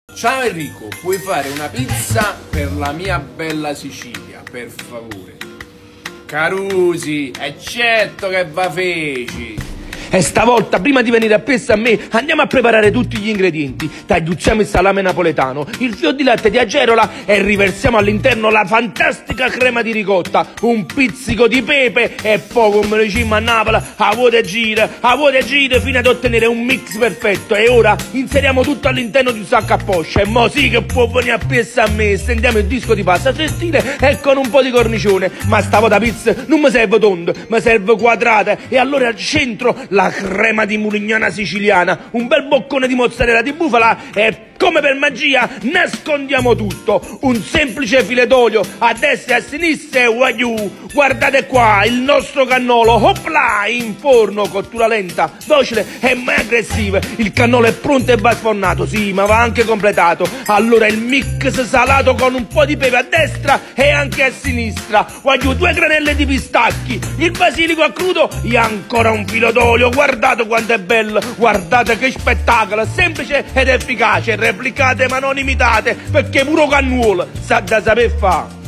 Ciao Enrico, puoi fare una pizza per la mia bella Sicilia, per favore? Carusi, è certo che va feci! E stavolta, prima di venire appresso a me, andiamo a preparare tutti gli ingredienti. Tagliucciamo il salame napoletano, il fior di latte di acerola e riversiamo all'interno la fantastica crema di ricotta, un pizzico di pepe e poi, come lo diciamo a Napoli, a vuote gire fino ad ottenere un mix perfetto. E ora inseriamo tutto all'interno di un sacco a poscia. E mo sì che può venire appresso a me, stendiamo il disco di pasta sottile e con un po' di cornicione. Ma stavolta pizza non mi serve tonda, mi serve quadrata. E allora al centro la crema di mulignana siciliana, un bel boccone di mozzarella di bufala e come per magia nascondiamo tutto. Un semplice filo d'olio a destra e a sinistra e wagyu. Guardate qua il nostro cannolo, hopla, in forno, cottura lenta, docile e mai aggressiva. Il cannolo è pronto e va sfornato, sì, ma va anche completato. Allora il mix salato con un po' di pepe a destra e anche a sinistra. Wagyu, 2 granelle di pistacchi, il basilico a crudo e ancora un filo d'olio. Guardate quanto è bello, guardate che spettacolo, semplice ed efficace. Replicate ma non imitate, perché puro cannuolo sa da saper fare.